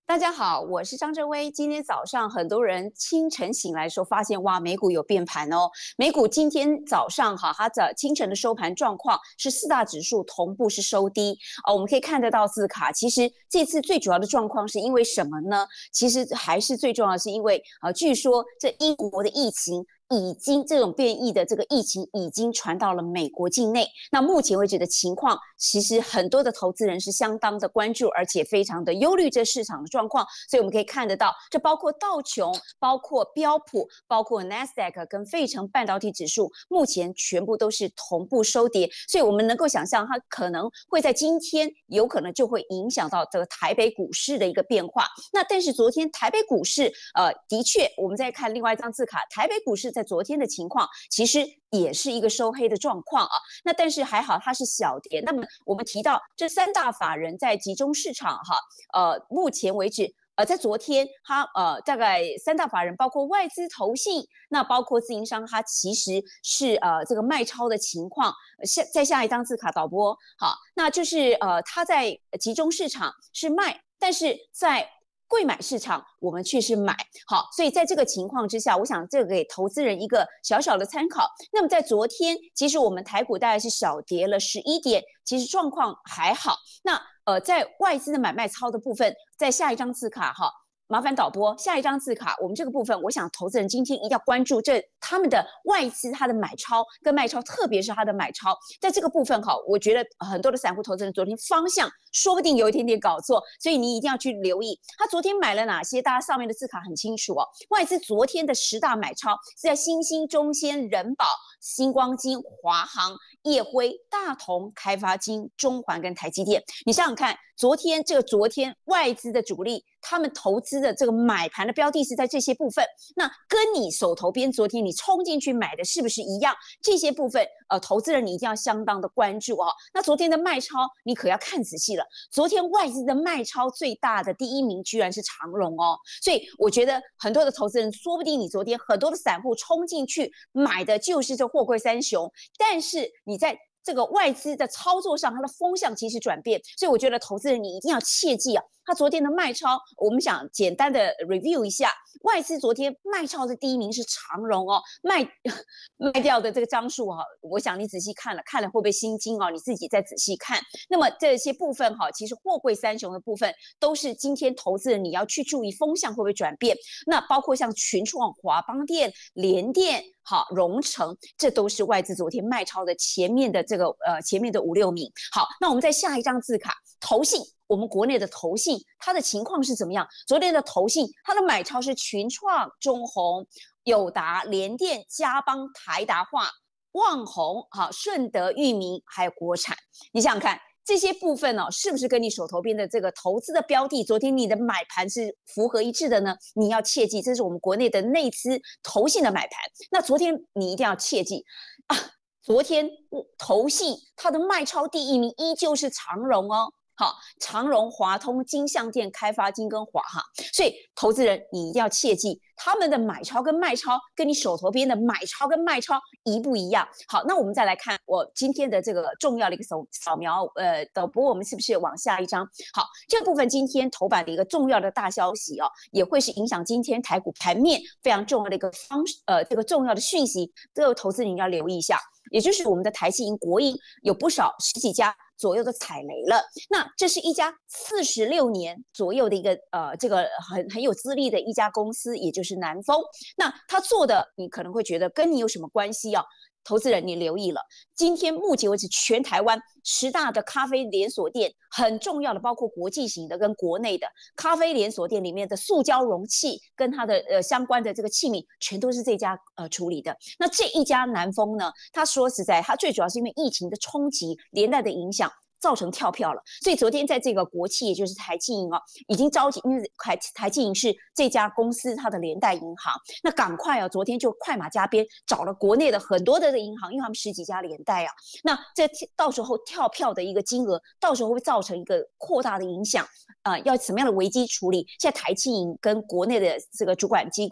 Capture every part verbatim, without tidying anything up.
大家好，我是张正威。今天早上很多人清晨醒来的时候，发现哇，美股有变盘哦。美股今天早上哈，它的清晨的收盘状况是四大指数同步是收低哦。我们可以看得到字卡，其实这次最主要的状况是因为什么呢？其实还是最重要的是因为呃，据说这英国的疫情。已经这种变异的这个疫情已经传到了美国境内，那目前为止的情况，其实很多的投资人是相当的关注，而且非常的忧虑这市场的状况。所以我们可以看得到，这包括道琼、包括标普、包括 Nasdaq 跟费城半导体指数，目前全部都是同步收跌。所以我们能够想象，它可能会在今天有可能就会影响到这个台北股市的一个变化。那但是昨天台北股市，呃，的确我们再看另外一张字卡，台北股市在昨天的情况其实也是一个收黑的状况啊。那但是还好它是小跌。那么我们提到这三大法人在集中市场哈，呃，目前为止。呃，在昨天，它呃大概三大法人，包括外资、投信，那包括自营商，它其实是呃这个卖超的情况。下再下一张字卡导播，好，那就是呃它在集中市场是卖，但是在贵买市场，我们却是买，好，所以在这个情况之下，我想这个给投资人一个小小的参考。那么在昨天，其实我们台股大概是小跌了十一点，其实状况还好。那呃，在外资的买卖超的部分，在下一张字卡哈。麻烦导播下一张字卡，我们这个部分，我想投资人今天一定要关注这他们的外资，它的买超跟卖超，特别是它的买超，在这个部分哈，我觉得很多的散户投资人昨天方向说不定有一点点搞错，所以你一定要去留意，他昨天买了哪些，大家上面的字卡很清楚哦。外资昨天的十大买超是在新兴、中先、人保、星光金、华航、业辉、大同、开发金、中环跟台积电。你想想看，昨天这个昨天外资的主力。他们投资的这个买盘的标的是在这些部分，那跟你手头边昨天你冲进去买的是不是一样？这些部分，呃，投资人你一定要相当的关注哦。那昨天的卖超你可要看仔细了，昨天外资的卖超最大的第一名居然是长荣哦，所以我觉得很多的投资人，说不定你昨天很多的散户冲进去买的就是这货柜三雄，但是你在这个外资的操作上，它的风向其实转变，所以我觉得投资人你一定要切记啊，他昨天的卖超，我们想简单的 review 一下，外资昨天卖超的第一名是长荣哦，卖卖掉的这个张数哈、哦，我想你仔细看了，看了会不会心惊哦？你自己再仔细看。那么这些部分哈、哦，其实货柜三雄的部分都是今天投资人你要去注意风向会不会转变。那包括像群创、华邦电、联电。好，荣成，这都是外资昨天卖超的前面的这个呃前面的五六名。好，那我们再下一张字卡，投信，我们国内的投信它的情况是怎么样？昨天的投信它的买超是群创、中宏、友达、联电、嘉邦、台达化、旺宏、好顺德、裕民，还有国产。你想想看。这些部分哦，是不是跟你手头边的这个投资的标的，昨天你的买盘是符合一致的呢？你要切记，这是我们国内的内资投信的买盘。那昨天你一定要切记啊，昨天投信它的卖超第一名依旧是长荣哦。好，长荣、华通、金像电、开发金跟华哈，所以投资人你一定要切记，他们的买超跟卖超跟你手头边的买超跟卖超一不一样？好，那我们再来看我今天的这个重要的一个扫扫描，呃，导播我们是不是往下一张？好，这部分今天头版的一个重要的大消息哦，也会是影响今天台股盘面非常重要的一个方呃这个重要的讯息，这个投资人要留意一下，也就是我们的台积银、国营有不少十几家。左右的踩雷了，那这是一家四十六年左右的一个呃，这个很很有资历的一家公司，也就是南丰。那他做的，你可能会觉得跟你有什么关系啊？投资人，你留意了，今天目前为止，全台湾十大的咖啡连锁店，很重要的，包括国际型的跟国内的咖啡连锁店里面的塑胶容器跟它的呃相关的这个器皿，全都是这家呃处理的。那这一家南丰呢，他说实在，他最主要是因为疫情的冲击连带的影响。造成跳票了，所以昨天在这个国企，也就是台积银啊，已经召集，因为台台积银是这家公司它的连带银行，那赶快啊，昨天就快马加鞭找了国内的很多的银行，因为他们十几家连带啊，那这到时候跳票的一个金额，到时候会造成一个扩大的影响，呃，要什么样的危机处理？现在台积银跟国内的这个主管机构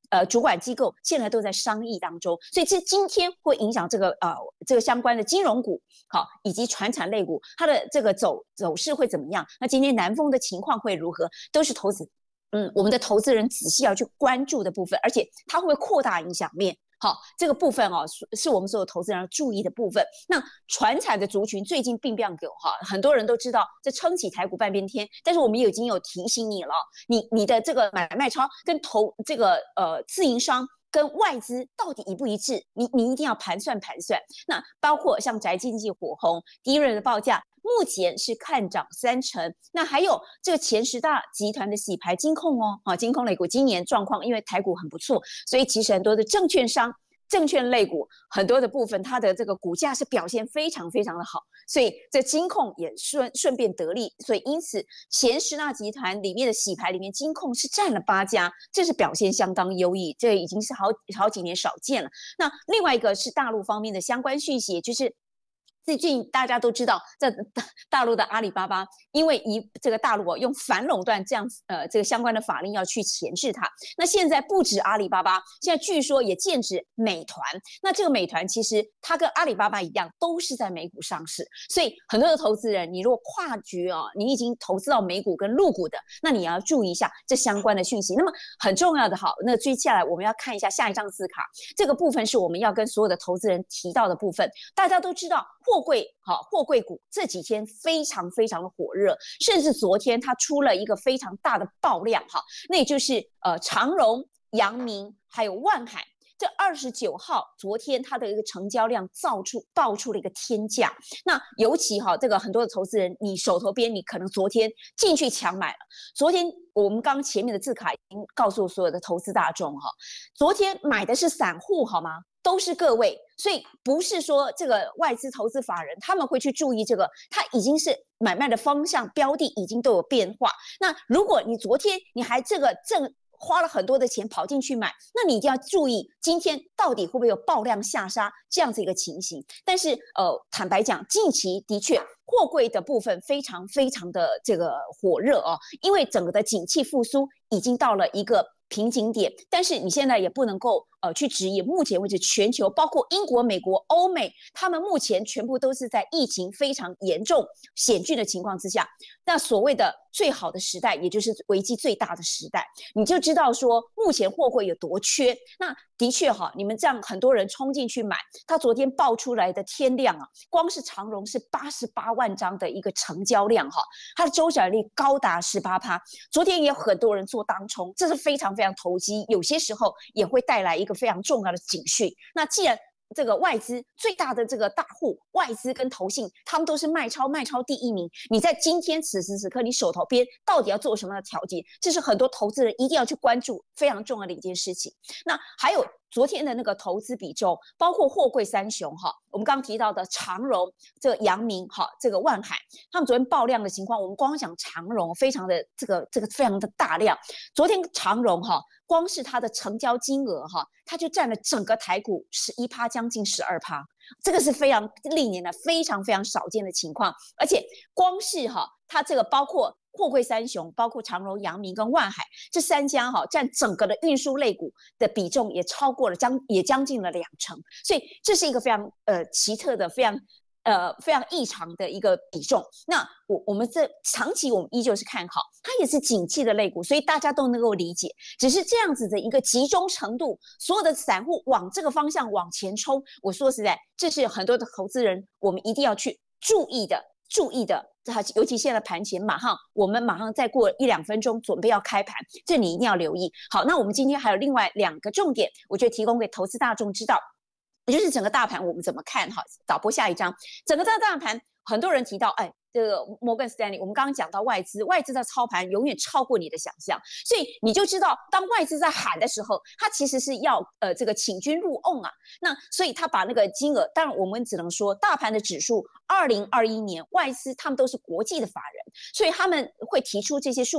呃主管机构现在都在商议当中，所以这今天会影响这个呃这个相关的金融股好以及传产类股它的这个走走势会怎么样？那今天南风的情况会如何？都是投资嗯我们的投资人仔细要去关注的部分，而且它会不会扩大影响面？好，这个部分哦，是我们所有投资人要注意的部分。那传产的族群最近并不样给哈，很多人都知道这撑起台股半边天，但是我们已经有提醒你了，你你的这个买卖超跟投这个呃自营商。跟外资到底一不一致？你你一定要盘算盘算。那包括像宅经济火红，第一轮的报价目前是看涨三成。那还有这个前十大集团的洗牌金控哦，啊，金控类股今年状况，因为台股很不错，所以其实很多的证券商。证券类股很多的部分，它的这个股价是表现非常非常的好，所以这金控也顺顺便得利，所以因此前十大集团里面的洗牌里面，金控是占了八家，这是表现相当优异，这已经是好好几年少见了。那另外一个是大陆方面的相关讯息，也就是。最近大家都知道，在大陆的阿里巴巴，因为一这个大陆哦用反垄断这样呃这个相关的法令要去钳制它。那现在不止阿里巴巴，现在据说也禁止美团。那这个美团其实它跟阿里巴巴一样，都是在美股上市，所以很多的投资人，你如果跨局哦，你已经投资到美股跟陆股的，那你要注意一下这相关的讯息。那么很重要的好，那接下来我们要看一下下一张字卡，这个部分是我们要跟所有的投资人提到的部分。大家都知道。货柜好，货柜股这几天非常非常的火热，甚至昨天它出了一个非常大的爆量哈，那也就是呃长荣、阳明还有万海。这二十九号，昨天它的一个成交量造出爆出了一个天价。那尤其哈，这个很多的投资人，你手头边你可能昨天进去抢买了。昨天我们刚前面的字卡已经告诉所有的投资大众哈，昨天买的是散户好吗？都是各位，所以不是说这个外资投资法人他们会去注意这个，它已经是买卖的方向标的已经都有变化。那如果你昨天你还这个正花了很多的钱跑进去买，那你一定要注意今天到底会不会有爆量下杀这样子一个情形。但是呃，坦白讲，近期的确货柜的部分非常非常的这个火热哦，因为整个的景气复苏已经到了一个瓶颈点，但是你现在也不能够呃去质疑，目前为止全球包括英国、美国、欧美，他们目前全部都是在疫情非常严重、险峻的情况之下，那所谓的最好的时代，也就是危机最大的时代，你就知道说目前货柜有多缺。那的确哈，你们这样很多人冲进去买，他昨天爆出来的天量啊，光是长荣是八十八万张的一个成交量哈，它的周转率高达 百分之十八， 昨天也有很多人做当冲，这是非常非常投机，有些时候也会带来一个非常重要的警讯。那既然这个外资最大的这个大户，外资跟投信，他们都是卖超卖超第一名。你在今天此时此刻，你手头边到底要做什么样的调节？这是很多投资人一定要去关注非常重要的一件事情。那还有昨天的那个投资比重，包括货柜三雄哈，我们刚刚提到的长荣、这个阳明哈、这个万海，他们昨天爆量的情况，我们光讲长荣非常的这个这个非常的大量。昨天长荣哈，光是它的成交金额哈，它就占了整个台股十一趴，将近十二趴，这个是非常历年来非常非常少见的情况。而且光是哈，它这个包括货柜三雄，包括长荣、阳明跟万海这三家哈，占整个的运输类股的比重也超过了将也将近了两成，所以这是一个非常呃奇特的、非常呃非常异常的一个比重。那我我们这长期我们依旧是看好，它也是景气的类股，所以大家都能够理解。只是这样子的一个集中程度，所有的散户往这个方向往前冲，我说实在，这是很多的投资人我们一定要去注意的。注意的，尤其现在盘前，马上我们马上再过一两分钟准备要开盘，这你一定要留意。好，那我们今天还有另外两个重点，我觉得提供给投资大众知道，也就是整个大盘我们怎么看哈。导播下一张，整个大大盘，很多人提到，哎。这个摩根斯丹利，我们刚刚讲到外资，外资的操盘永远超过你的想象，所以你就知道，当外资在喊的时候，它其实是要呃这个请君入瓮啊。那所以他把那个金额，当然我们只能说，大盘的指数，二零二一年外资他们都是国际的法人，所以他们会提出这些数据，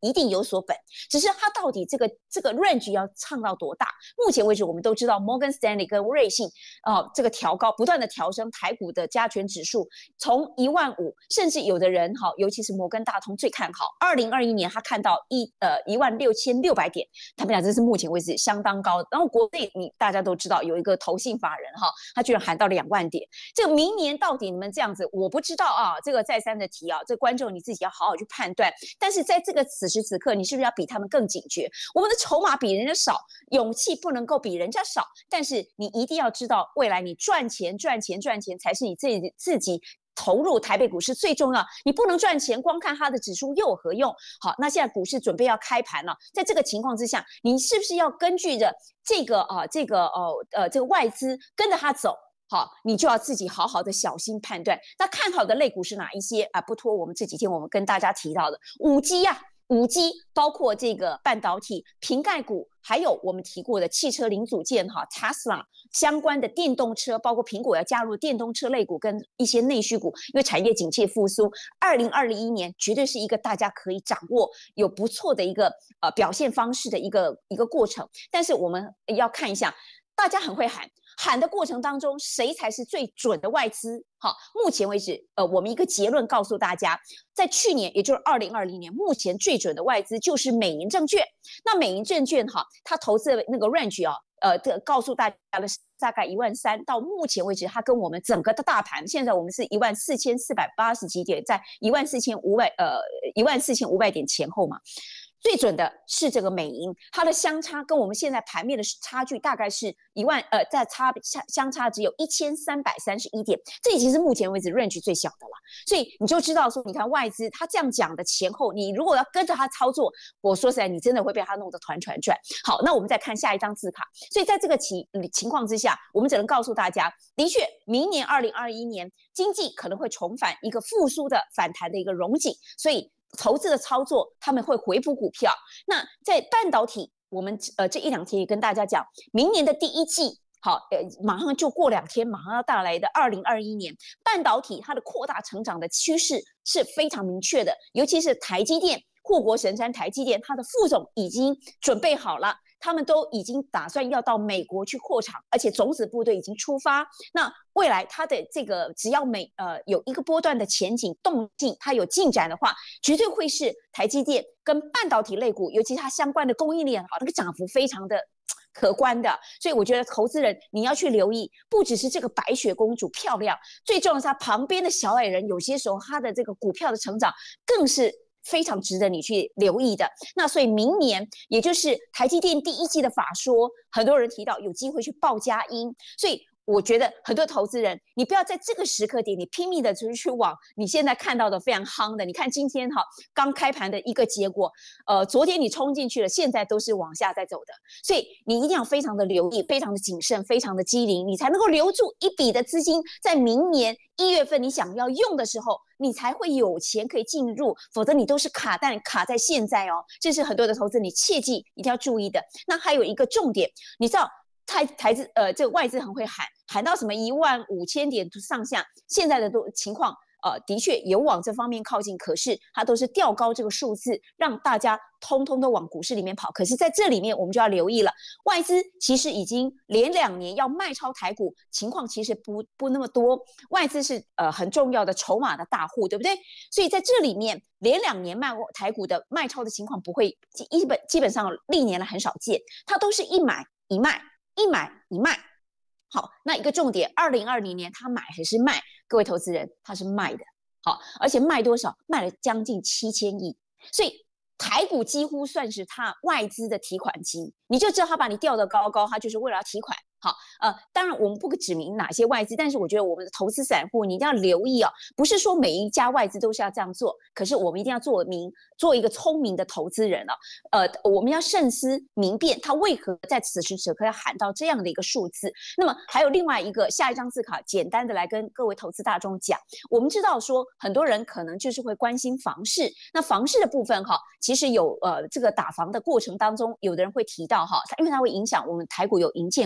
一定有所本，只是它到底这个这个 range 要唱到多大？目前为止，我们都知道 Morgan Stanley 跟瑞信呃这个调高，不断的调升台股的加权指数，从一万五，甚至有的人哈，尤其是摩根大通最看好，二零二一年他看到一呃一万六千六百点，他们讲这是目前为止相当高的。然后国内你大家都知道有一个投信法人哈，他居然喊到两万点，这个明年到底你们这样子，我不知道啊，这个再三的提啊，这观众你自己要好好去判断。但是在这个此时此刻，你是不是要比他们更警觉？我们的筹码比人家少，勇气不能够比人家少，但是你一定要知道，未来你赚钱、赚钱、赚钱才是你自己自己投入台北股市最重要。你不能赚钱，光看它的指数又有何用？好，那现在股市准备要开盘了，在这个情况之下，你是不是要根据着这个啊，这个哦呃这个外资跟着它走？好，你就要自己好好的小心判断。那看好的类股是哪一些啊？不脱我们这几天我们跟大家提到的五 G 啊，五 G 包括这个半导体、瓶盖股，还有我们提过的汽车零组件哈 ，Tesla 相关的电动车，包括苹果要加入电动车类股跟一些内需股，因为产业景气复苏，二零二一年绝对是一个大家可以掌握有不错的一个呃表现方式的一个一个过程。但是我们要看一下，大家很会喊。喊的过程当中，谁才是最准的外资？好，目前为止，呃，我们一个结论告诉大家，在去年，也就是二零二零年，目前最准的外资就是美银证券。那美银证券哈，它投资的那个 range 啊，呃，这告诉大家的是大概一万三。到目前为止，它跟我们整个的大盘，现在我们是一万四千四百八十几点，在一万四千五百呃一万四千五百点前后嘛。最准的是这个美银，它的相差跟我们现在盘面的差距大概是一万，呃，在差相差只有一千三百三十一点，这已经是目前为止 range 最小的了。所以你就知道说，你看外资他这样讲的前后，你如果要跟着他操作，我说实在，你真的会被他弄得团团转。好，那我们再看下一张字卡。所以在这个情情况之下，我们只能告诉大家，的确，明年二零二一年经济可能会重返一个复苏的反弹的一个荣景，所以。投资的操作，他们会回补股票。那在半导体，我们呃这一两天也跟大家讲，明年的第一季，好，呃，马上就过两天，马上要到来的二零二一年，半导体它的扩大成长的趋势是非常明确的，尤其是台积电。护国神山台积电，它的副总已经准备好了，他们都已经打算要到美国去扩厂，而且种子部队已经出发。那未来它的这个只要美呃有一个波段的前景动静，它有进展的话，绝对会是台积电跟半导体类股，尤其它相关的供应链好，那个涨幅非常的可观的。所以我觉得投资人你要去留意，不只是这个白雪公主漂亮，最重要的是它旁边的小矮人，有些时候它的这个股票的成长更是。非常值得你去留意的。那所以明年，也就是台积电第一季的法说，很多人提到有机会去报佳音，所以我觉得很多投资人，你不要在这个时刻点，你拼命的就是去往你现在看到的非常夯的。你看今天哈刚开盘的一个结果，呃，昨天你冲进去了，现在都是往下在走的，所以你一定要非常的留意，非常的谨慎，非常的机灵，你才能够留住一笔的资金，在明年一月份你想要用的时候，你才会有钱可以进入，否则你都是卡蛋卡在现在哦。这是很多的投资你切记一定要注意的。那还有一个重点，你知道。台台资呃，这个外资很会喊，喊到什么一万五千点上下，现在的都情况呃，的确有往这方面靠近，可是它都是调高这个数字，让大家通通都往股市里面跑。可是在这里面，我们就要留意了，外资其实已经连两年要卖超台股，情况其实不不那么多。外资是呃很重要的筹码的大户，对不对？所以在这里面，连两年卖台股的卖超的情况不会基本基本上历年来很少见，它都是一买一卖。一买一卖，好，那一个重点，二零二零年他买还是卖？各位投资人，他是卖的，好，而且卖多少？卖了将近七千亿，所以台股几乎算是他外资的提款机，你就知道他把你调得高高，他就是为了要提款。好，呃，当然我们不指明哪些外资，但是我觉得我们的投资散户你一定要留意啊，不是说每一家外资都是要这样做，可是我们一定要做明，做一个聪明的投资人啊，呃，我们要慎思明辨，他为何在此时此刻要喊到这样的一个数字。那么还有另外一个，下一张字卡，简单的来跟各位投资大众讲，我们知道说很多人可能就是会关心房市，那房市的部分哈，其实有呃这个打房的过程当中，有的人会提到哈，因为它会影响我们台股有营建股。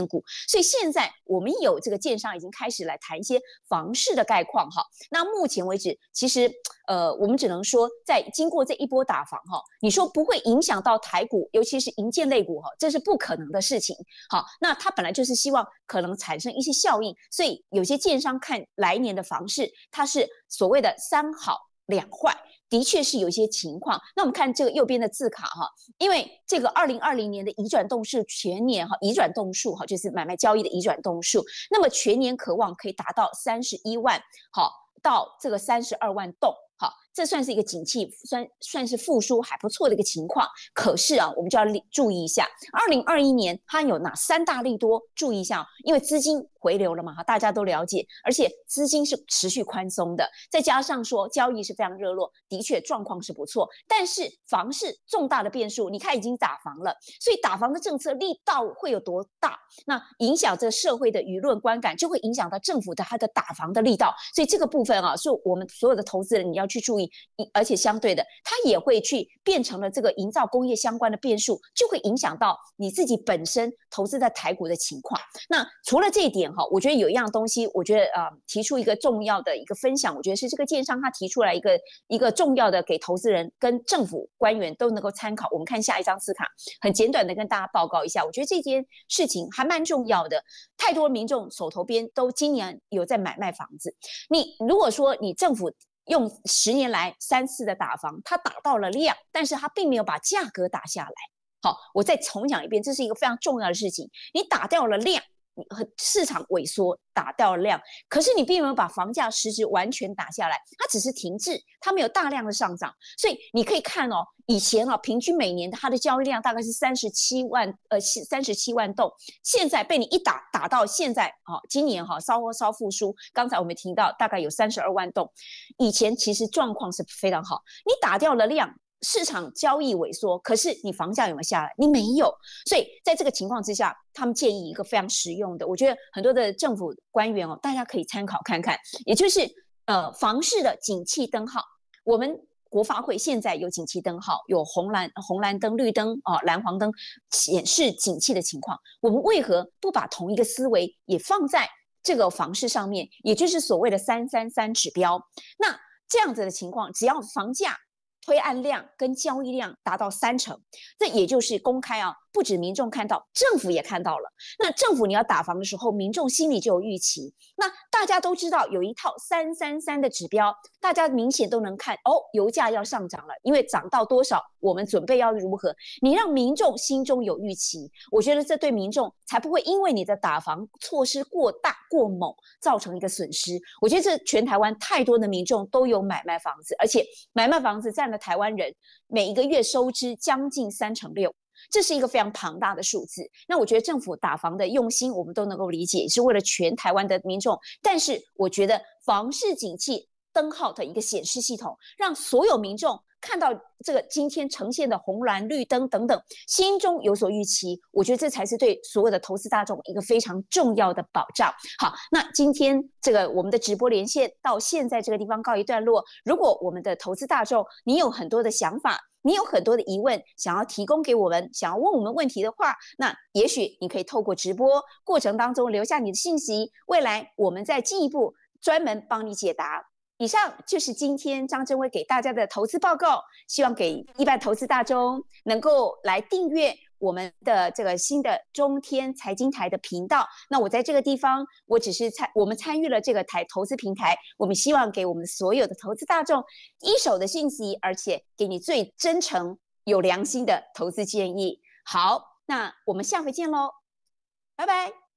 所以现在我们有这个建商已经开始来谈一些房市的概况哈。那目前为止，其实呃，我们只能说，在经过这一波打房哈，你说不会影响到台股，尤其是营建类股哈，这是不可能的事情。好，那它本来就是希望可能产生一些效应，所以有些建商看来年的房市，它是所谓的三好两坏。的确是有一些情况，那我们看这个右边的字卡哈，因为这个二零二零年的移转栋数全年哈，移转栋数哈就是买卖交易的移转栋数，那么全年可望可以达到三十一万，好到这个三十二万栋。好，这算是一个景气，算算是复苏还不错的一个情况。可是啊，我们就要注意一下，二零二一年它有哪三大利多？注意一下，因为资金回流了嘛，哈，大家都了解，而且资金是持续宽松的，再加上说交易是非常热络，的确状况是不错。但是房市重大的变数，你看已经打房了，所以打房的政策力道会有多大？那影响这社会的舆论观感，就会影响到政府的它的打房的力道。所以这个部分啊，是我们所有的投资人你要去注意，而且相对的，它也会去变成了这个营造工业相关的变数，就会影响到你自己本身投资在台股的情况。那除了这一点哈，我觉得有一样东西，我觉得呃提出一个重要的一个分享，我觉得是这个建商他提出来一个一个重要的给投资人跟政府官员都能够参考。我们看下一张字卡，很简短的跟大家报告一下，我觉得这件事情还蛮重要的。太多民众手头边都今年有在买卖房子，你如果说你政府用十年来三次的打房，它打到了量，但是它并没有把价格打下来。好，我再重讲一遍，这是一个非常重要的事情。你打掉了量，市场萎缩打掉了量，可是你并没有把房价实质完全打下来，它只是停滞，它没有大量的上涨。所以你可以看哦，以前啊，平均每年它的交易量大概是三十七万，呃，三十七万栋，现在被你一打打到现在，哦，今年哈、哦、稍稍复苏。刚才我们提到大概有三十二万栋，以前其实状况是非常好，你打掉了量。市场交易萎缩，可是你房价有没有下来？你没有，所以在这个情况之下，他们建议一个非常实用的，我觉得很多的政府官员哦，大家可以参考看看，也就是呃房市的景气灯号。我们国发会现在有景气灯号，有红蓝红蓝灯、绿灯啊、蓝黄灯显示景气的情况，我们为何不把同一个思维也放在这个房市上面？也就是所谓的三三三指标。那这样子的情况，只要房价推案量跟交易量达到三成，这也就是公开啊，不止民众看到，政府也看到了。那政府你要打房的时候，民众心里就有预期。那大家都知道有一套三三三的指标，大家明显都能看哦，油价要上涨了，因为涨到多少，我们准备要如何？你让民众心中有预期，我觉得这对民众才不会因为你的打房措施过大过猛造成一个损失。我觉得这全台湾太多的民众都有买卖房子，而且买卖房子占了台湾人每一个月收支将近三成六。这是一个非常庞大的数字。那我觉得政府打房的用心，我们都能够理解，是为了全台湾的民众。但是我觉得房市景气灯号的一个显示系统，让所有民众看到这个今天呈现的红蓝绿灯等等，心中有所预期，我觉得这才是对所有的投资大众一个非常重要的保障。好，那今天这个我们的直播连线到现在这个地方告一段落。如果我们的投资大众你有很多的想法，你有很多的疑问想要提供给我们，想要问我们问题的话，那也许你可以透过直播过程当中留下你的信息，未来我们再进一步专门帮你解答。以上就是今天张正威给大家的投资报告，希望给一般投资大众能够来订阅我们的这个新的中天财经台的频道。那我在这个地方，我只是参我们参与了这个台投资平台，我们希望给我们所有的投资大众一手的信息，而且给你最真诚有良心的投资建议。好，那我们下回见喽，拜拜。